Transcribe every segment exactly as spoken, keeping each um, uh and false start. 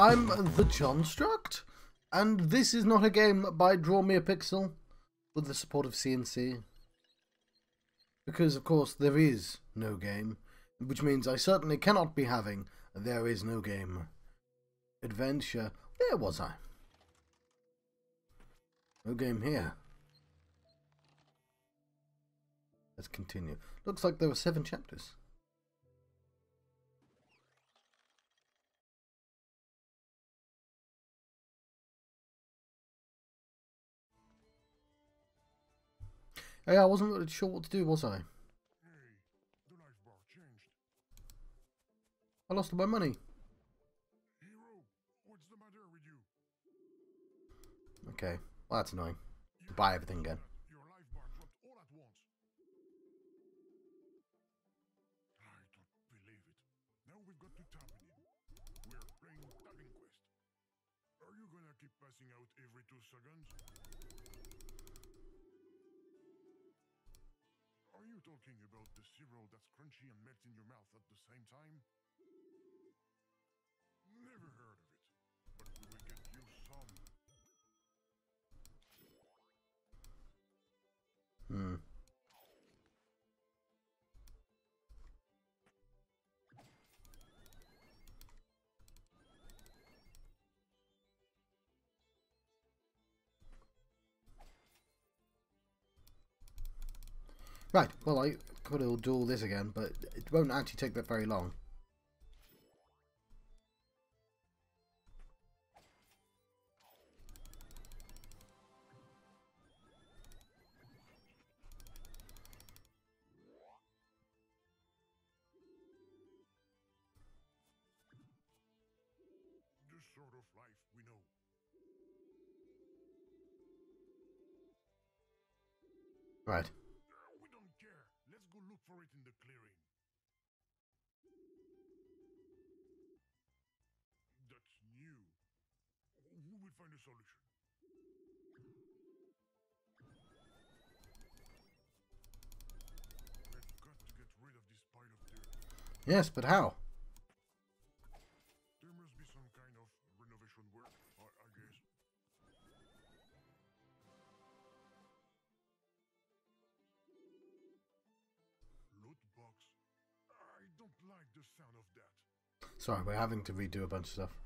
I'm the John Struct, and this is not a game by Draw Me a Pixel with the support of C N C. Because, of course, there is no game, which means I certainly cannot be having There Is No Game adventure. Where was I? No game here. Let's continue. Looks like there were seven chapters. Hey, I wasn't really sure what to do, was I? Hey, the life bar changed. I lost all my money. Hero, what's the matter with you? Okay, well that's annoying. Buy everything again. Your life bar dropped all at once. I don't believe it. Now we've got to tap it in. We're playing Tagging Quest. Are you gonna keep passing out every two seconds? Are you talking about the cereal that's crunchy and melts in your mouth at the same time? Never heard of it, but we will get you some. Hmm. Right, well I could do all this again, but it won't actually take that very long. This sort of life we know. Right. We don't care. Let's go look for it in the clearing. That's new. We will find a solution. We've got to get rid of this pile of dirt. Yes, but how? There must be some kind of renovation work, I, I guess. Loot box. I don't like the sound of that. Sorry, we're having to redo a bunch of stuff.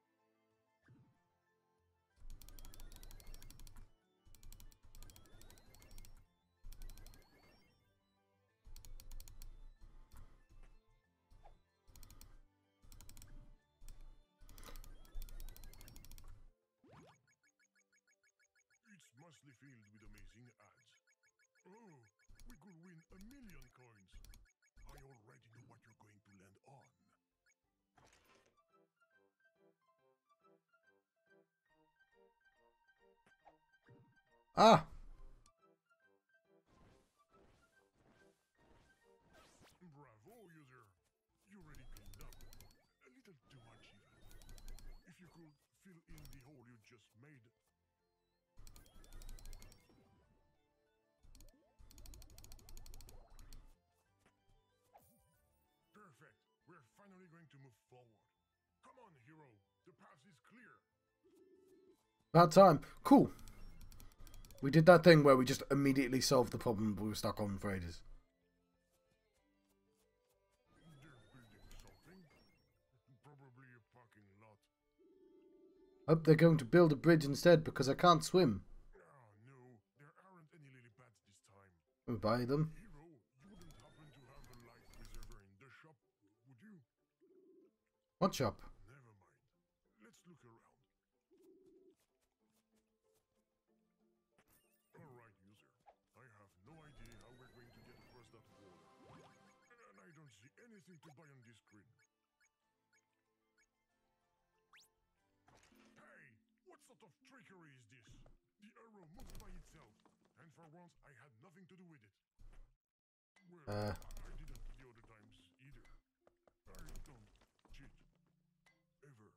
It's mostly filled with amazing ads. Oh, we could win a million coins. I already know what you're going to land on. Ah! Bravo, user. You really cleaned up. A little too much even. If you could fill in the hole you just made. Perfect. We're finally going to move forward. Come on, hero. The path is clear. About time. Cool. We did that thing where we just immediately solved the problem we were stuck on for ages. They're building something. Probably a parking lot. Hope they're going to build a bridge instead because I can't swim. Oh no, there aren't any lily pads this time. We buy them. Hero, you wouldn't happen to have a life preserver in the shop, would you? What shop? Never mind. Let's look around. Alright, user. I have no idea how we're going to get across that border. And I don't see anything to buy on this screen. Hey! What sort of trickery is this? The arrow moved by itself. And for once, I had nothing to do with it. Well, Uh. I didn't the other times either. I don't cheat. Ever.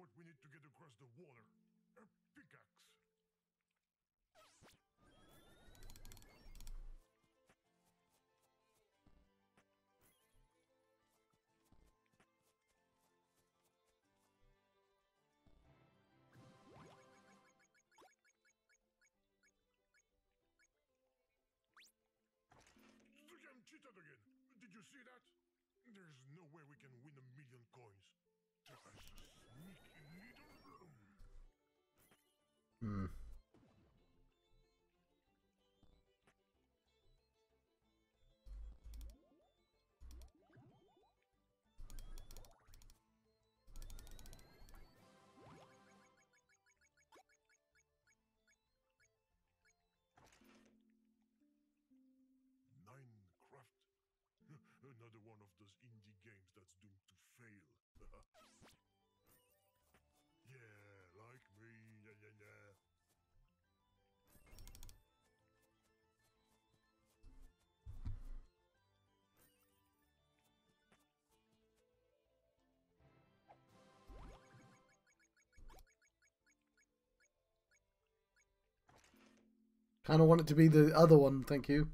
what we need to get across the water. A pickaxe. The game cheated again. Did you see that? There's no way we can win a million coins. That's a sneaky little... Hmm. Minecraft. Another one of those indie games that's doomed to fail. Yeah, like me. Yeah, yeah, yeah. Kind of want it to be the other one, thank you.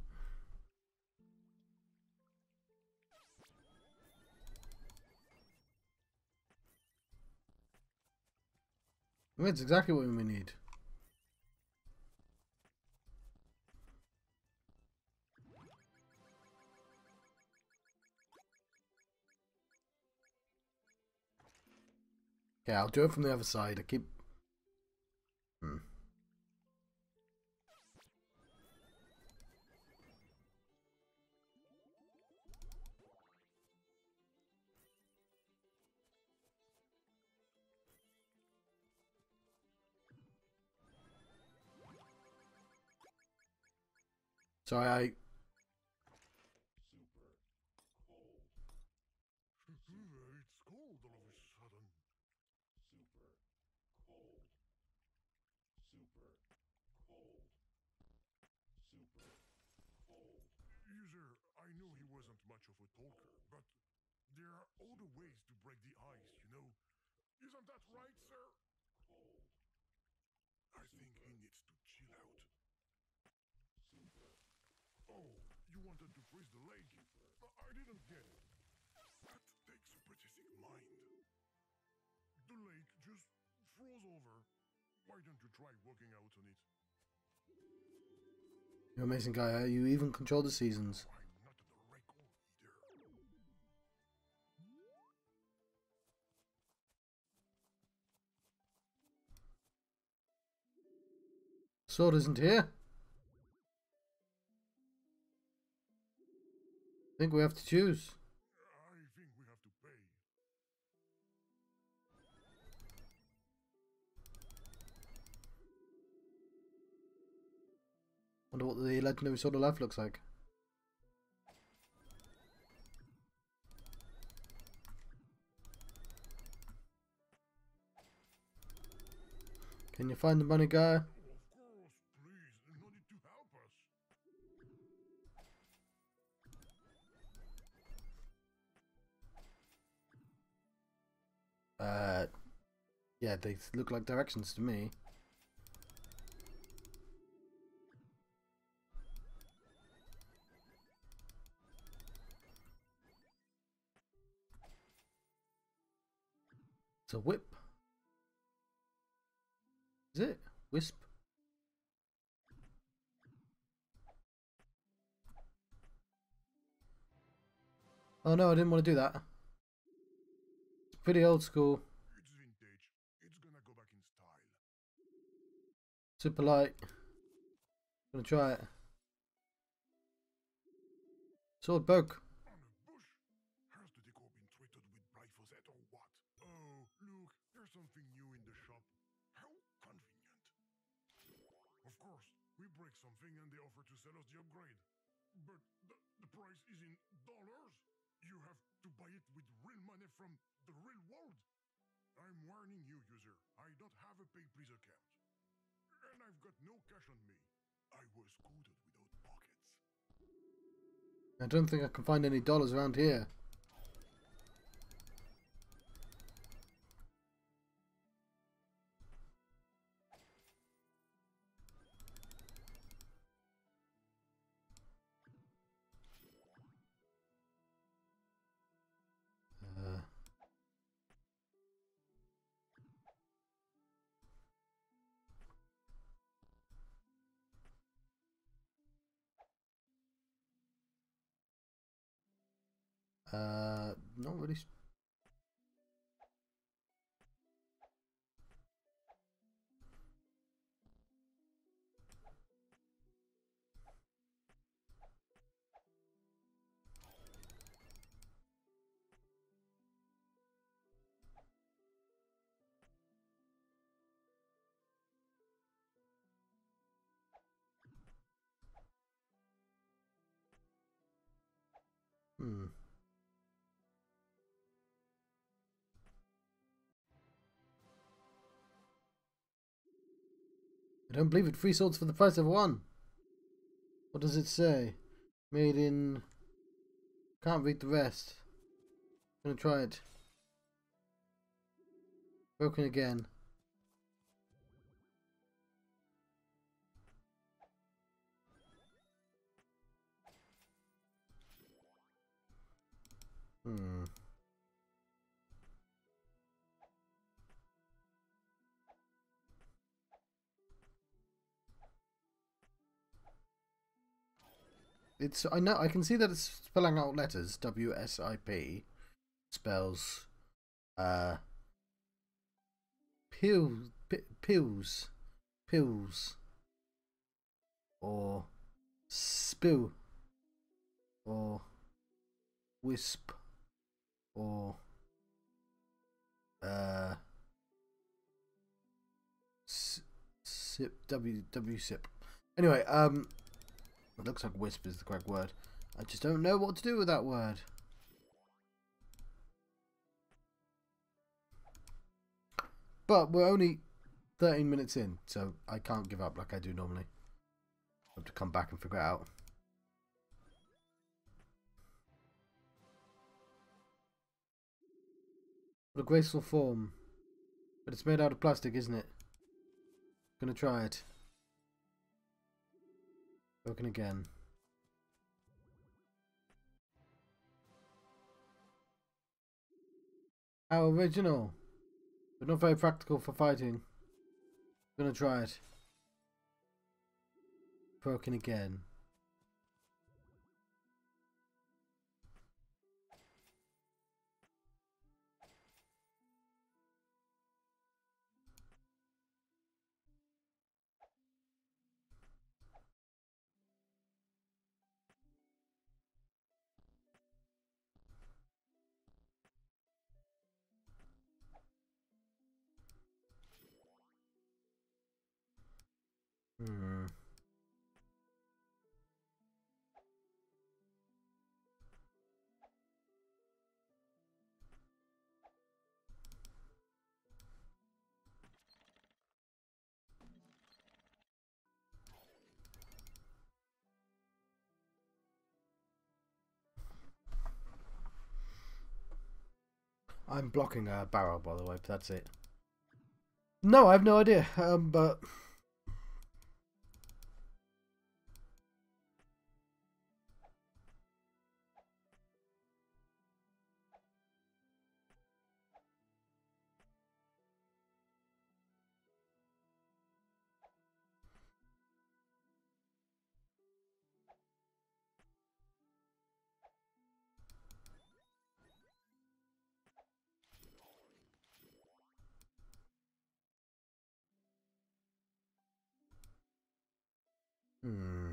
That's exactly what we need. Yeah, I'll do it from the other side. I keep... Hmm. Sorry, I... It's cold all of a sudden. User, I know he wasn't much of a talker, but there are other ways to break the ice, you know? Isn't that right, sir? I think he needs to chill out. Oh, you wanted to freeze the lake? I didn't get it. That takes a pretty thick mind. The lake just froze over. Why don't you try walking out on it? You're an amazing guy, eh? You even control the seasons. I'm not the record either. Sword isn't here. I think we have to choose. I think we have to pay. Wonder what the legendary sword of life looks like. Can you find the money guy? Of course, please. No need to help us. Uh, yeah, they look like directions to me. It's a whip. Is it? Wisp? Oh no, I didn't want to do that. It's pretty old school. It's vintage. It's gonna go back in style. Super light. Gonna try it. Sword broke. On a bush? Has the decor been treated with glyphosate or what? Oh, look, there's something new in the shop. How convenient. Of course, we break something and they offer to sell us the upgrade. But the, the price is in dollars? You have to buy it with real money from the real world? I'm warning you, user. I don't have a pay please account. And I've got no cash on me. I was coded without pockets. I don't think I can find any dollars around here. Uh, not really. Hmm. I don't believe it. Three swords for the price of one. What does it say? Made in... Can't read the rest. I'm gonna try it. Broken again. Hmm. It's I know I can see that it's spelling out letters. W S I P spells uh pills pills pills or spill or wisp or uh sip w w sip. Anyway, um it looks like wisp is the correct word. I just don't know what to do with that word. But we're only thirteen minutes in, so I can't give up like I do normally. I have to come back and figure it out. What a graceful form. But it's made out of plastic, isn't it? Gonna try it. Broken again. How original. But not very practical for fighting. Gonna try it. Broken again. Hmm. I'm blocking a barrel, by the way, but that's it. No, I have no idea. Um, but hmm.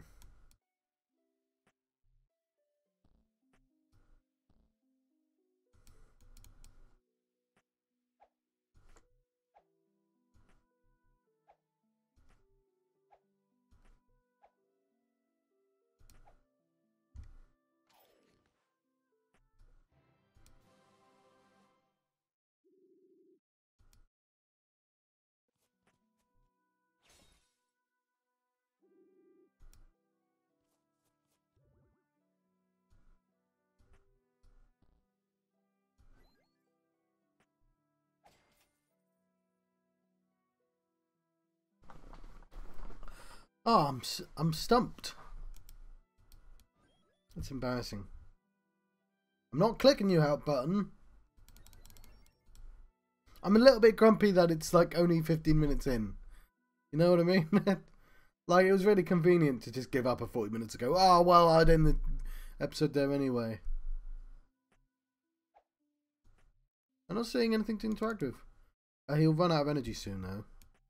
Oh, I'm I'm stumped. That's embarrassing. I'm not clicking you out button. I'm a little bit grumpy that it's like only fifteen minutes in. You know what I mean? Like, it was really convenient to just give up a forty minutes ago. Oh, well, I'd end the episode there anyway. I'm not seeing anything to interact with. Uh, he'll run out of energy soon, though.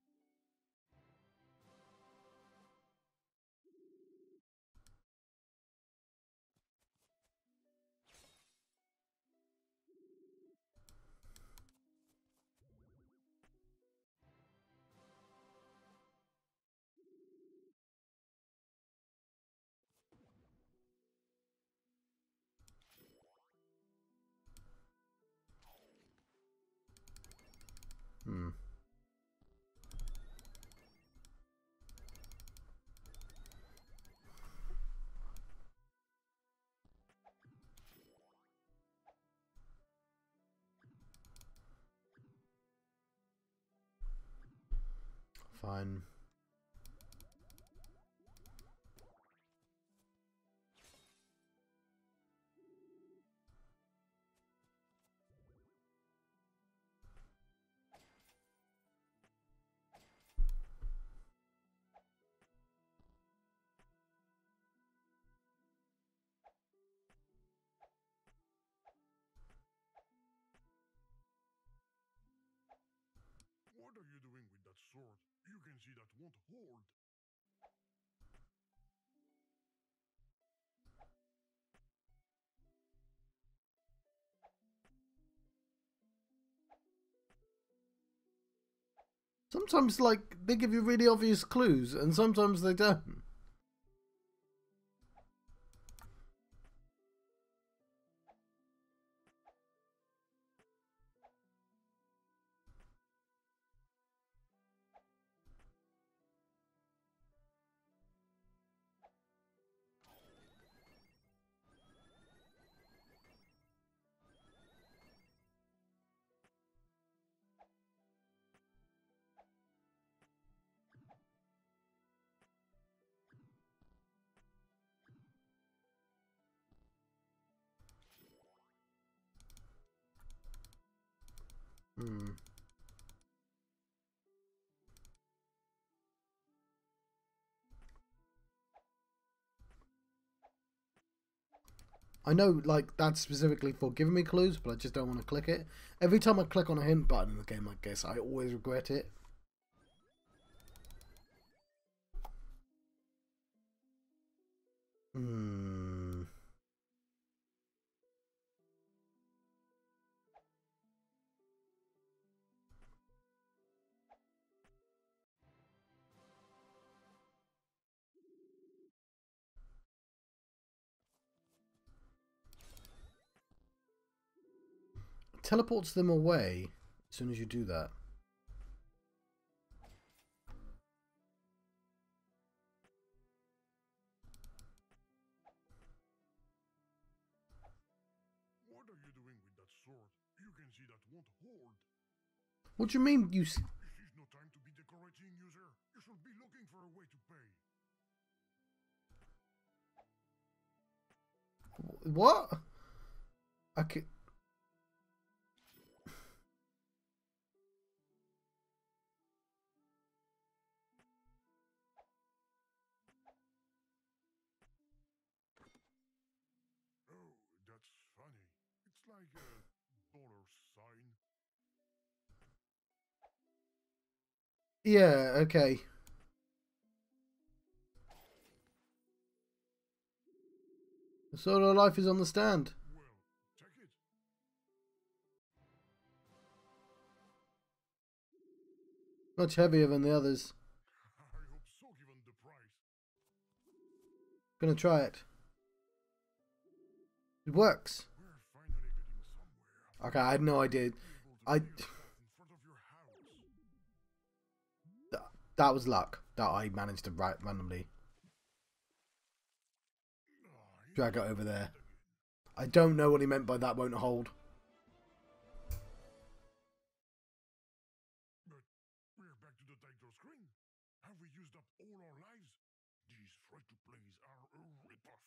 Hmm. Fine. What are you doing with that sword? You can see that won't hold. Sometimes, like, they give you really obvious clues, and sometimes they don't. Hmm. I know, like, that's specifically for giving me clues, but I just don't want to click it. Every time I click on a hint button in a game like this, I always regret it. Hmm. Teleports them away as soon as you do that. What are you doing with that sword? You can see that won't hold. What do you mean you... S This is no time to be decorating, user. You should be looking for a way to pay. what? Okay. Oh, that's funny. It's like a dollar sign. Yeah, okay. The sword of life is on the stand. Well, take it. Much heavier than the others. I hope so, given the price. Gonna try it. It works. We're finally getting somewhere. Okay, I had no idea. I... In front of your house. Th that was luck that I managed to write randomly Ah, drag it over there. I don't know what he meant by that won't hold. But we're back to the title screen. Have we used up all our lives? These free-to-plays are a ripoff.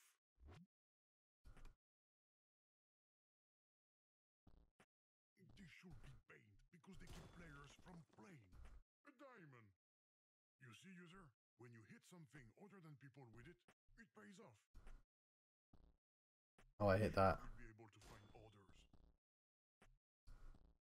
They should be banned because they keep players from playing. A diamond. You see, user, when you hit something other than people with it, it pays off. Oh, I hit that. We'll be able to find others.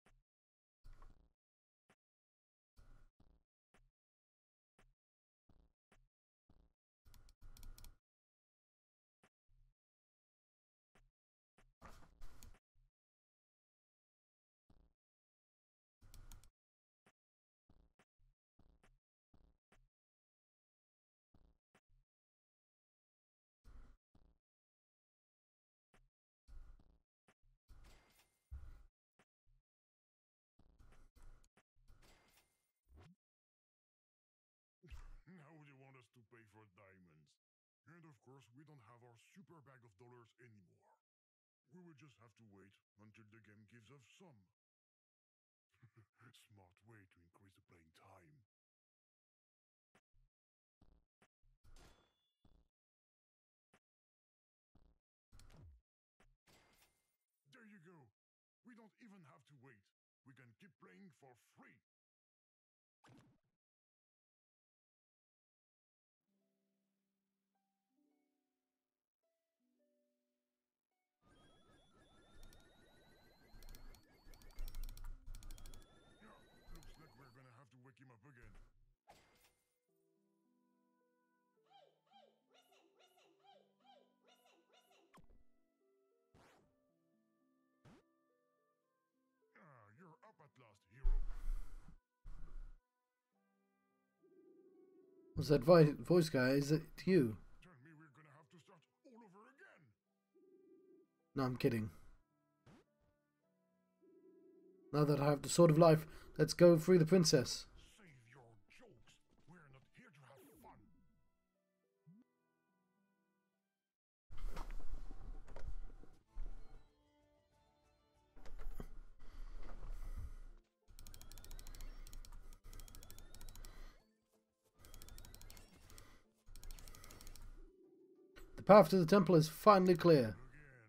pay for diamonds. And of course, we don't have our super bag of dollars anymore. We will just have to wait until the game gives us some. Smart way to increase the playing time. There you go. We don't even have to wait. We can keep playing for free. Yeah, looks like we're gonna have to wake him up again. Hey, hey, listen, listen, hey, hey, listen, listen. Ah, you're up at last, hero. What's that voice, voice guy? Is it you? Tell me we're gonna have to start all over again. No, I'm kidding. Now that I have the Sword of Life, let's go free the princess. Save your jokes. We're not here to have fun. The path to the temple is finally clear. Again.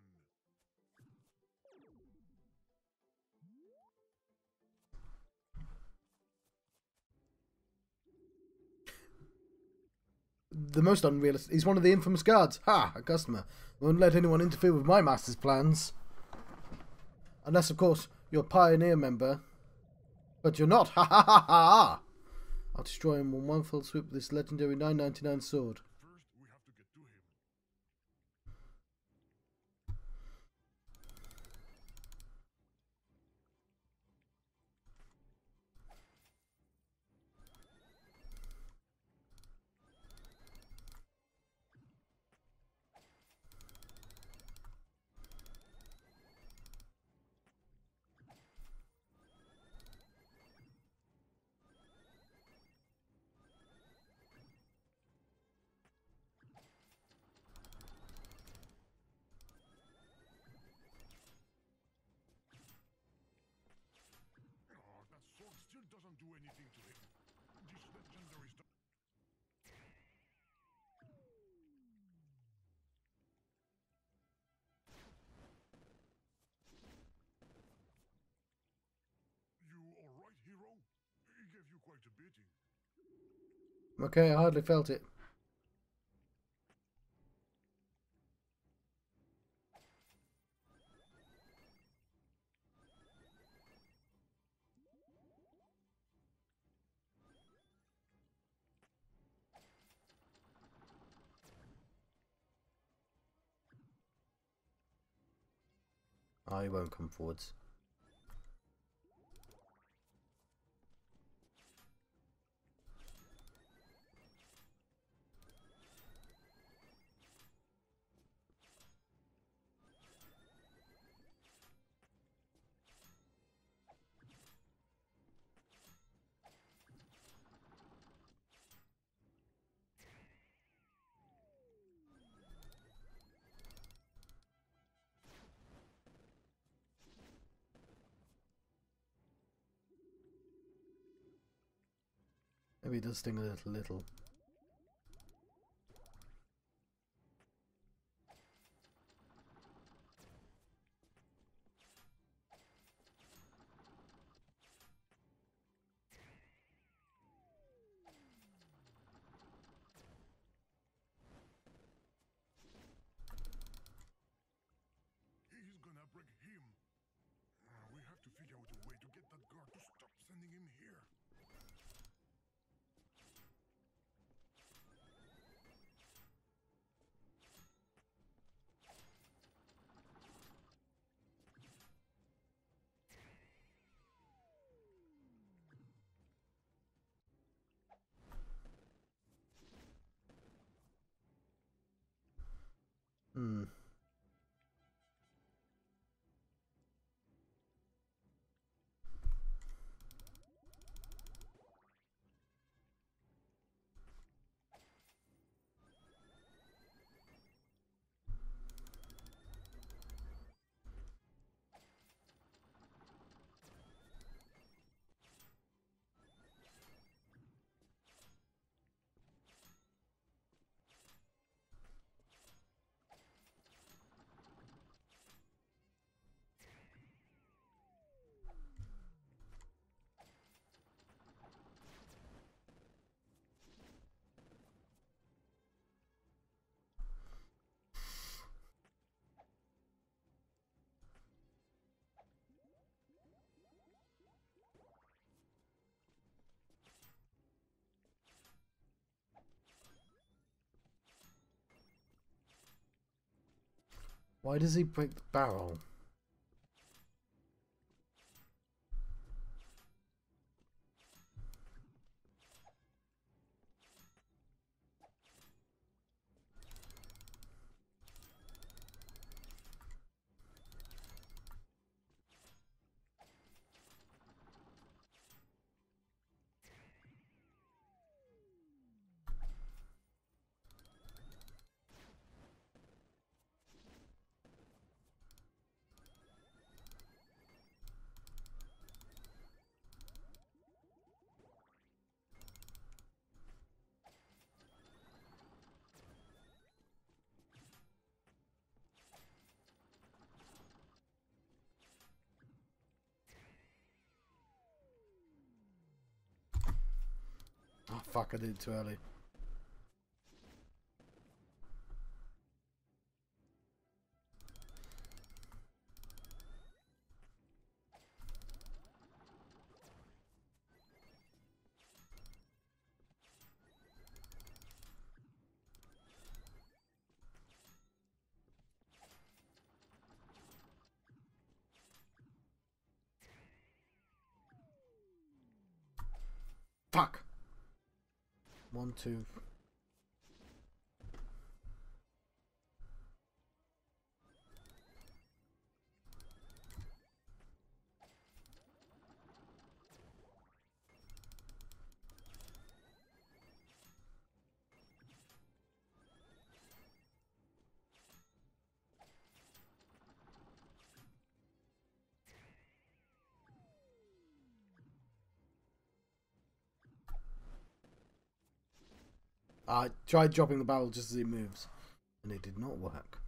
The most unrealistic. He's one of the infamous guards. Ha! A customer. Won't let anyone interfere with my master's plans. Unless, of course, you're a pioneer member. But you're not. Ha ha ha ha! I'll destroy him in one fell swoop with this legendary nine ninety-nine sword. First, we have to get to him. Oh, that sword still doesn't do anything to him. This legendary stuff. You alright, hero? He gave you quite a beating. Okay, I hardly felt it. Oh, he won't come forwards. Maybe it does sting a little, little. He's gonna break him. Ah, we have to figure out a way to get that guard to stop sending him here. Hmm. Why does he break the barrel? Oh fuck, I did it too early. Fuck! One, two. I tried dropping the barrel just as it moves, and it did not work.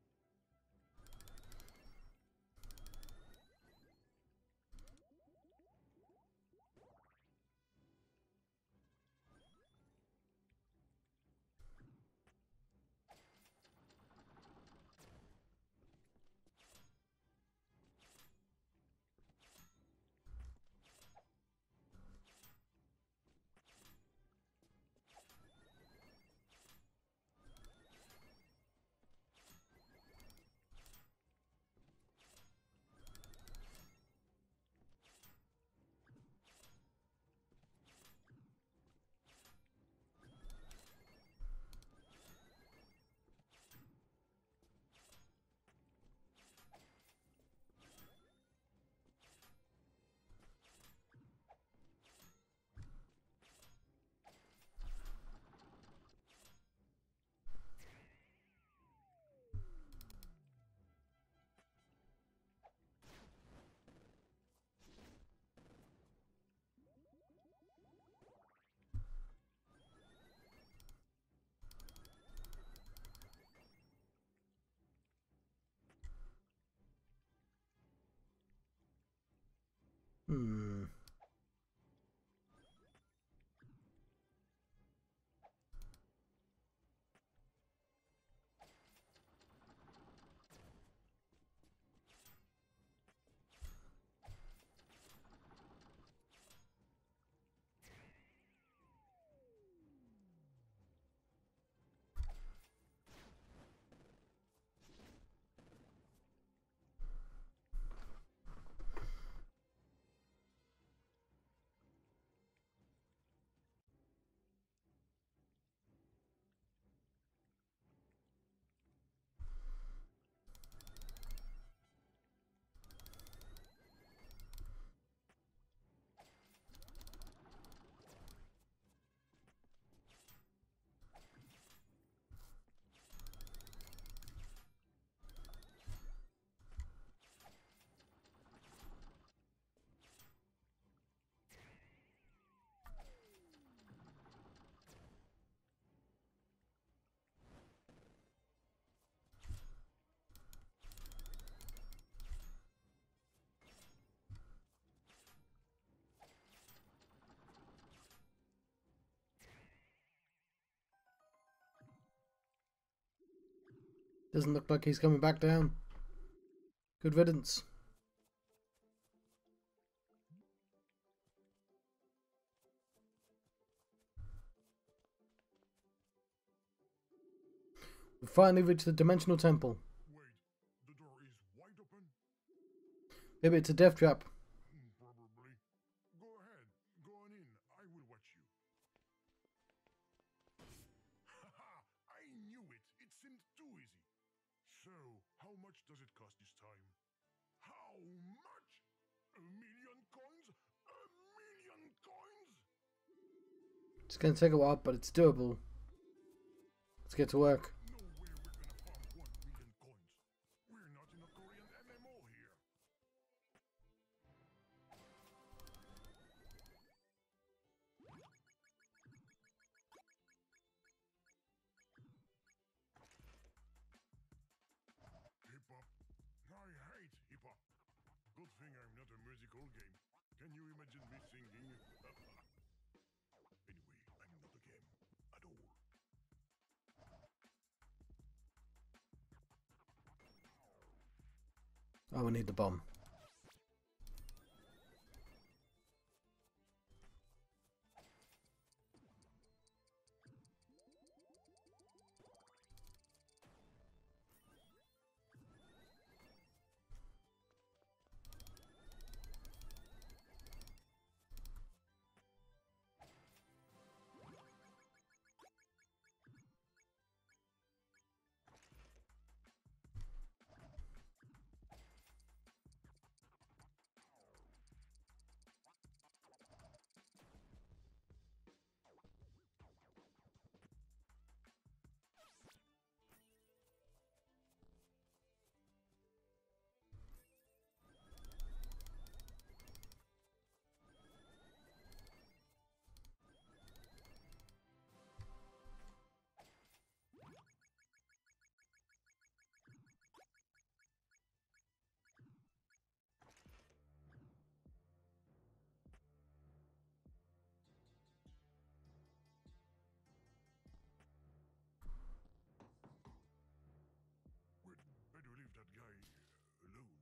Hmm. Doesn't look like he's coming back down. Good riddance. We finally reached the Dimensional Temple. Wait, Maybe it's a death trap. Hmm, Probably. Go ahead. Go on in. I will watch you. Haha! I knew it. It seemed too easy. So, how much does it cost this time? How much? A million coins? A million coins? It's gonna take a while, but it's doable. Let's get to work. No way we're gonna farm one million coins. We're not in a Korean M M O here. Hip hop. I hate hip hop. Good thing I'm not a musical game. Can you imagine me singing? Anyway, I'm not a game at all. Oh, we need the bomb. Wait, why do you leave that guy alone?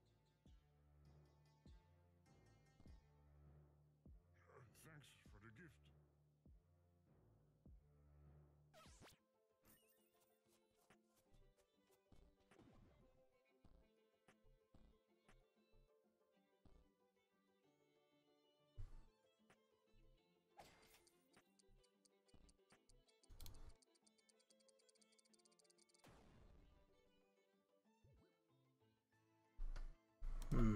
Uh, thanks for the gift. Hmm.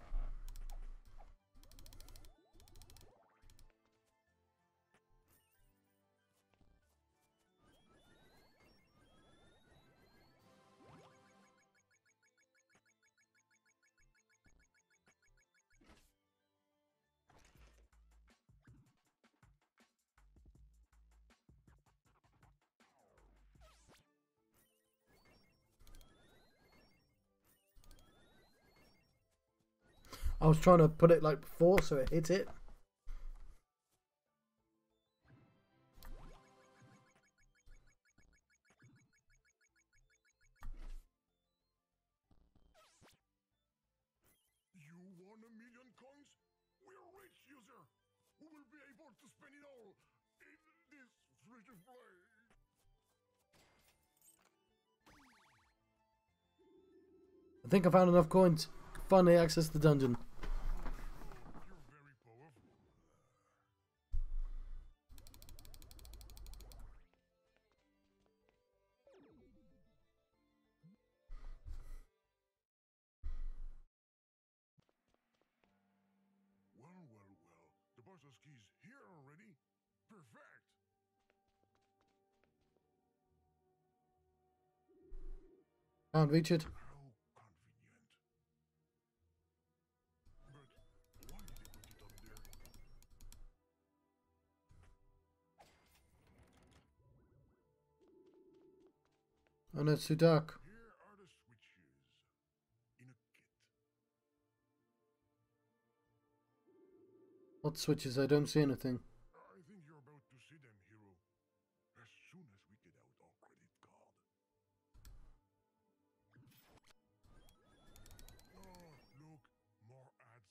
I was trying to put it like before so it hit it. You won a million coins? We're rich, user! We will be able to spend it all in this free-to-play! I think I found enough coins to finally access the dungeon. You're very powerful. Well, well, well. The boss's key's here already? Perfect! Can't reach it. How convenient. But why did they put it up there? Oh no, it's too dark. Here are the switches. In a kit. What switches? I don't see anything. I think you're about to see them, hero. As soon as we get out our credit card. Oh, look, more ads.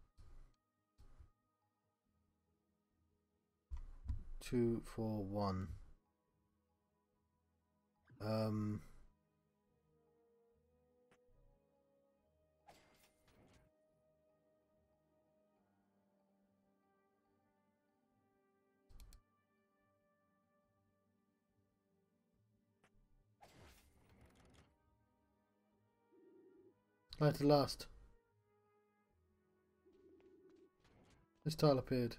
Two, four, one. Um. Light at last. This tile appeared.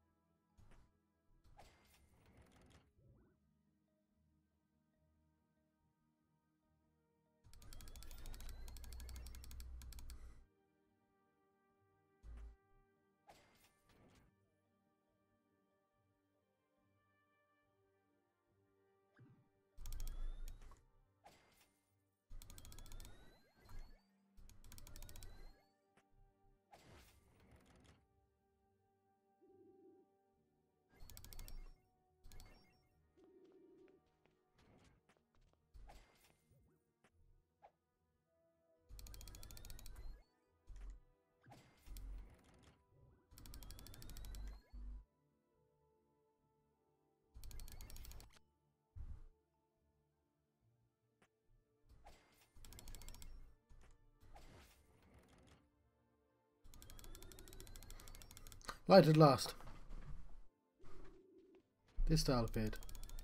Light at last. This tile appeared.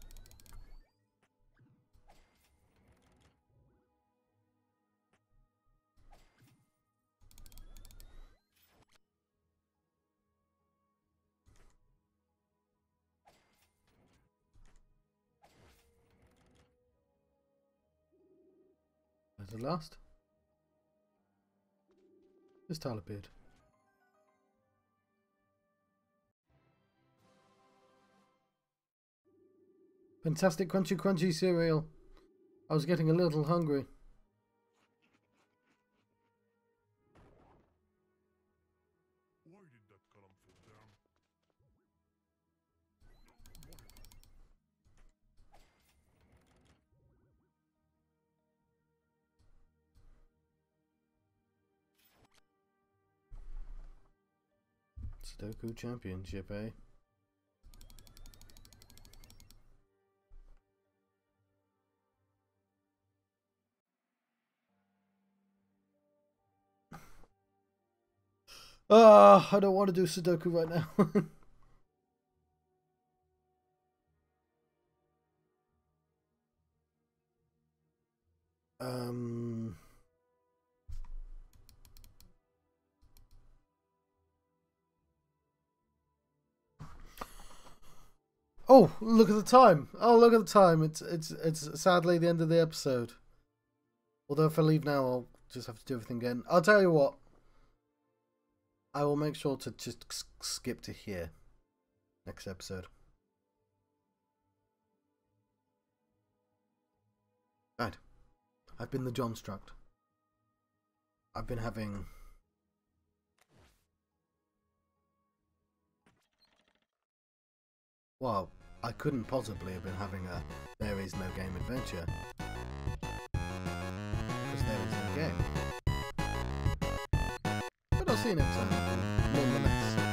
Light at last. This tile appeared. Fantastic crunchy crunchy cereal. I was getting a little hungry. Why did that column fall down? Sudoku Championship, eh? Ah, I don't want to do Sudoku right now. um. Oh, look at the time! Oh, look at the time! It's it's it's sadly the end of the episode. Although if I leave now, I'll just have to do everything again. I'll tell you what. I will make sure to just skip to here next episode. Right. I've been the John Struct. I've been having... Well, I couldn't possibly have been having a There Is No Game adventure. Because there is no game. But I'll see you next time, nonetheless.